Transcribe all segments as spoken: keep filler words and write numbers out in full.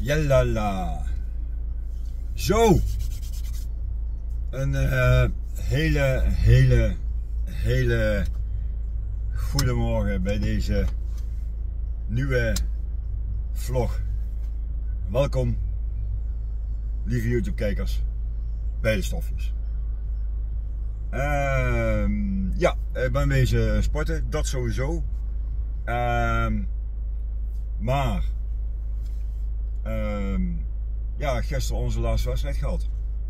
Jallala. Zo. Een uh, hele, hele, hele goedemorgen bij deze nieuwe vlog. Welkom, lieve YouTube kijkers, bij de stofjes. Uh, ja, ik ben bezig sporten, dat sowieso. Uh, maar, uh, ja, gisteren onze laatste wedstrijd gehad.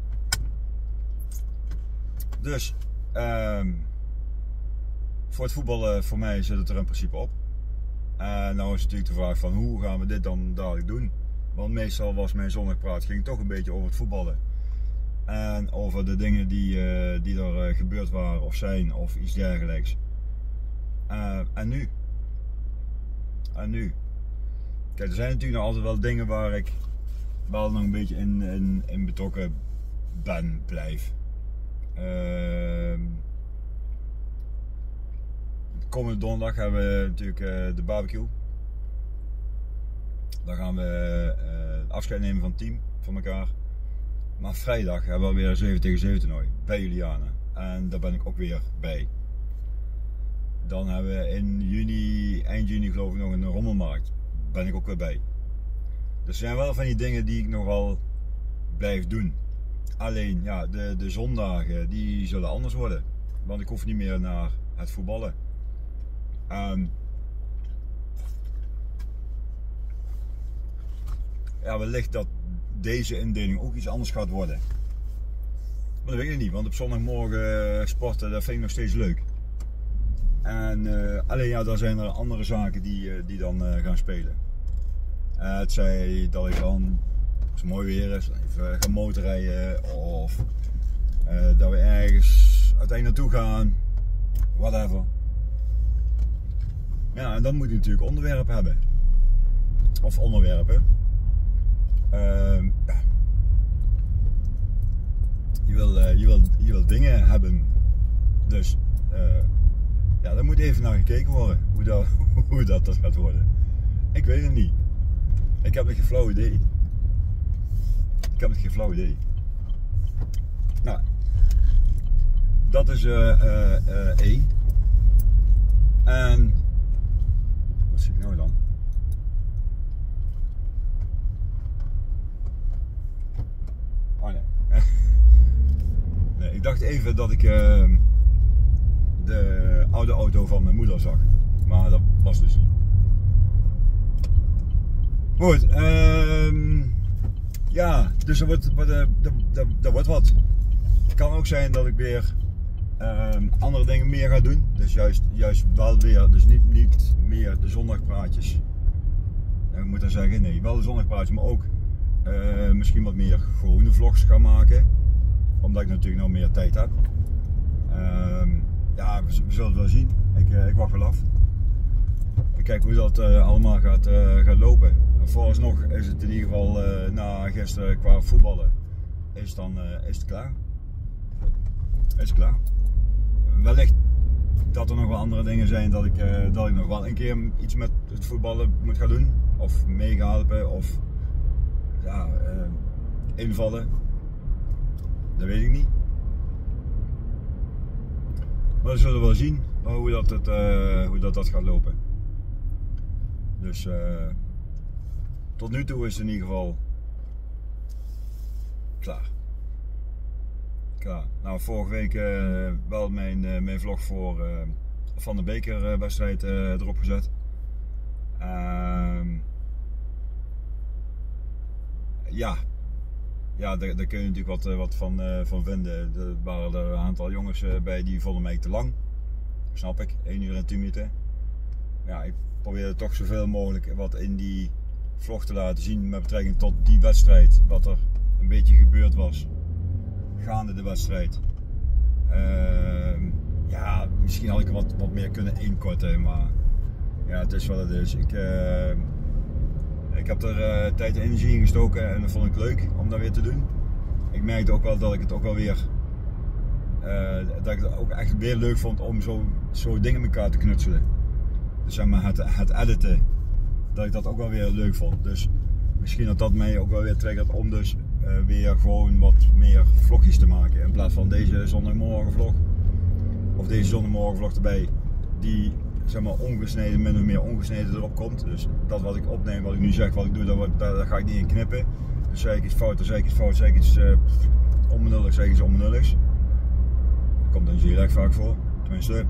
Dus, uh, voor het voetballen voor mij zit het er in principe op. En uh, nou is natuurlijk de vraag van hoe gaan we dit dan dadelijk doen. Want meestal was mijn zondagpraat ging toch een beetje over het voetballen. En over de dingen die, uh, die er uh, gebeurd waren of zijn of iets dergelijks. Uh, en nu? En nu? Kijk, er zijn natuurlijk nog altijd wel dingen waar ik wel nog een beetje in, in, in betrokken ben, blijf. Uh, komende donderdag hebben we natuurlijk uh, de barbecue. Dan gaan we uh, afscheid nemen van het team, van elkaar. Maar vrijdag hebben we weer een zeven tegen zeven toernooi bij Juliana. En daar ben ik ook weer bij. Dan hebben we in juni, eind juni geloof ik nog een rommelmarkt. Daar ben ik ook weer bij. Dus er zijn wel van die dingen die ik nog wel blijf doen. Alleen ja, de, de zondagen die zullen anders worden. Want ik hoef niet meer naar het voetballen. Um, ja, wellicht dat deze indeling ook iets anders gaat worden. Maar dat weet ik niet, want op zondagmorgen sporten, dat vind ik nog steeds leuk. En uh, alleen ja, dan zijn er andere zaken die, uh, die dan uh, gaan spelen. Uh, het zij dat ik dan, als het mooi weer is, even gaan motorrijden of uh, dat we ergens uiteindelijk naartoe gaan, whatever. Ja, en dan moet je natuurlijk onderwerpen hebben. Of onderwerpen. Uh, ja. je, wil, uh, je, wil, je wil dingen hebben. Dus uh, ja, daar moet even naar gekeken worden. Hoe dat, hoe dat, dat gaat worden. Ik weet het niet. Ik heb nog geen flauw idee. Ik heb nog geen flauw idee. Nou, dat is uh, uh, uh, één. En wat zie ik nou dan? Oh nee. Nee, ik dacht even dat ik uh, de oude auto van mijn moeder zag. Maar dat was dus niet. Goed, uh, ja, dus er wordt, er, er, er, er wordt wat. Het kan ook zijn dat ik weer uh, andere dingen meer ga doen. Dus juist, juist wel weer, dus niet, niet meer de zondagpraatjes. Ik moet dan zeggen, nee, wel de zondagpraatjes, maar ook uh, misschien wat meer gewone vlogs gaan maken. Omdat ik natuurlijk nog meer tijd heb. Uh, ja, we, we zullen het wel zien. Ik, uh, ik wacht wel af. Ik kijk hoe dat uh, allemaal gaat, uh, gaat lopen. Vooralsnog is het in ieder geval uh, na gisteren qua voetballen is, dan, uh, is het klaar. Is klaar. Wellicht dat er nog wel andere dingen zijn dat ik, uh, dat ik nog wel een keer iets met het voetballen moet gaan doen. Of mee gaan helpen of ja, uh, invallen. Dat weet ik niet. Maar we zullen wel zien hoe dat, het, uh, hoe dat, dat gaat lopen. Dus uh, tot nu toe is het in ieder geval klaar. Klaar. Nou, vorige week uh, wel mijn, uh, mijn vlog voor uh, Van de Beker wedstrijd uh, erop gezet. Uh, ja, ja daar, daar kun je natuurlijk wat, wat van, uh, van vinden. Er waren er een aantal jongens uh, bij die vonden mij te lang. Snap ik, één uur en tien minuten. Ja, ik probeerde toch zoveel mogelijk wat in die vlog te laten zien met betrekking tot die wedstrijd. Wat er een beetje gebeurd was gaande de wedstrijd. Uh, ja, misschien had ik wat, wat meer kunnen inkorten, maar ja, het is wat het is. Ik, uh, ik heb er uh, tijd en energie in gestoken en dat vond ik leuk om dat weer te doen. Ik merkte ook wel dat ik het ook wel weer uh, dat ik het ook echt weer leuk vond om zo, zo dingen met elkaar te knutselen. Dus zeg maar het, het editen, dat ik dat ook wel weer leuk vond. Dus misschien dat dat mij ook wel weer triggert om dus uh, weer gewoon wat meer vlogjes te maken. In plaats van deze zondagmorgen vlog. Of deze zondagmorgen vlog erbij. Die zeg maar ongesneden, min of meer ongesneden erop komt. Dus dat wat ik opneem, wat ik nu zeg, wat ik doe, daar, daar ga ik niet in knippen. Dus zeg ik iets fout, dan zeg ik iets fout, zeg ik iets uh, onbenulligs, zeg ik iets onbenulligs. Dat komt dan heel erg vaak voor. Tenminste.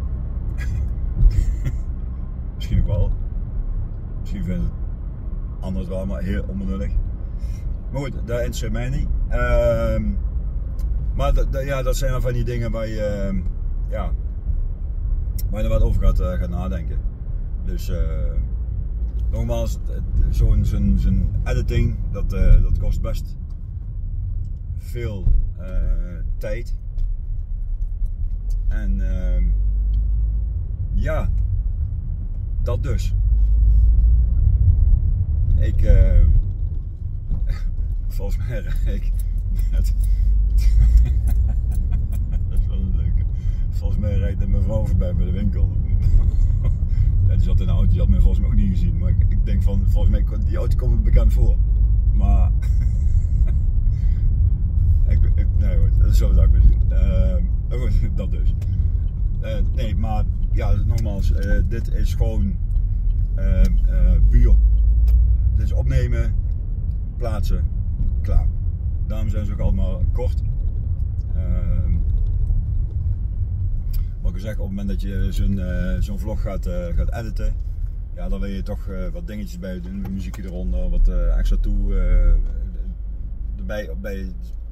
Misschien ook wel. Misschien vinden het anderen het wel, maar heel onbenullig. Maar goed, dat interesseert mij niet. Uh, maar ja, dat zijn dan van die dingen waar je, uh, ja, waar je er wat over gaat, uh, gaat nadenken. Dus uh, nogmaals, zo'n zo'n zo'n editing, dat, uh, dat kost best veel uh, tijd. En uh, ja, dat dus. Ik, uh, volgens mij rijd ik met, dat is wel een leuke. Volgens mij rijdt een mevrouw voorbij bij de winkel. Ja, die zat in de auto, die had mij volgens mij ook niet gezien. Maar ik, ik denk van, volgens mij, die auto komt me bekend voor. Maar, ik, ik, nee goed, dat is zo dat ik weer zien. Uh, goed, dat dus. Uh, nee, maar ja, nogmaals, uh, dit is gewoon uh, uh, puur. Dit is opnemen, plaatsen, klaar. Daarom zijn ze ook allemaal kort. Uh, wat ik zeg, op het moment dat je zo'n uh, zo'n vlog gaat, uh, gaat editen, ja, dan wil je toch uh, wat dingetjes bij doen, muziekje eronder, wat uh, extra toe uh, erbij, bij,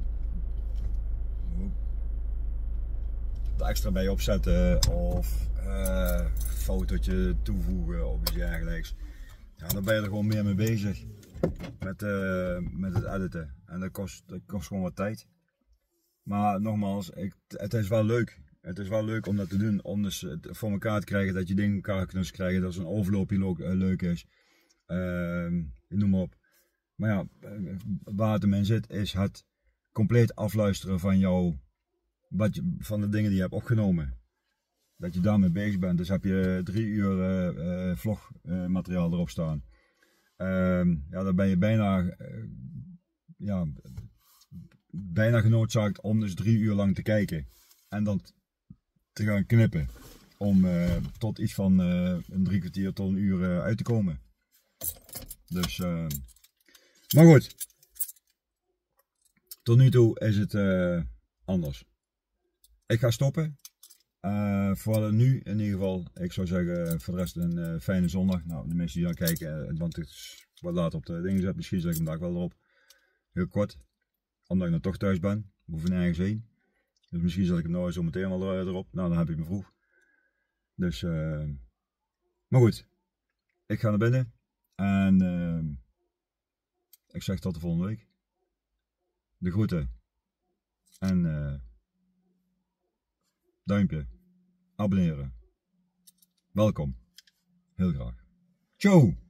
er extra bij opzetten of uh, fotootje toevoegen of iets dergelijks. Ja, dan ben je er gewoon meer mee bezig met, uh, met het editen en dat kost, dat kost gewoon wat tijd. Maar nogmaals, ik, het is wel leuk. Het is wel leuk om dat te doen, om dus het voor elkaar te krijgen, dat je dingen elkaar kunt krijgen, dat zo'n overloopje leuk is. Uh, noem maar op. Maar ja, waar het hem in zit, is het compleet afluisteren van jou, wat je, van de dingen die je hebt opgenomen. Dat je daarmee bezig bent. Dus heb je drie uur uh, uh, vlogmateriaal uh, erop staan. Uh, ja, dan ben je bijna, uh, ja, bijna genoodzaakt om dus drie uur lang te kijken. En dan te gaan knippen. Om uh, tot iets van uh, een drie kwartier tot een uur uh, uit te komen. Dus, uh, maar goed. Tot nu toe is het uh, anders. Ik ga stoppen. Uh, voor nu in ieder geval. Ik zou zeggen voor de rest een uh, fijne zondag. Nou, de mensen die dan kijken, uh, want het is wat later op de dingen zet. Misschien zet ik hem daar wel erop. Heel kort. Omdat ik dan toch thuis ben. We hoeven nergens heen. Dus misschien zet ik hem nou zo meteen wel erop. Nou, dan heb ik me vroeg. Dus, uh, maar goed. Ik ga naar binnen. En uh, ik zeg tot de volgende week. De groeten. En uh, duimpje. Abonneren. Welkom. Heel graag. Ciao.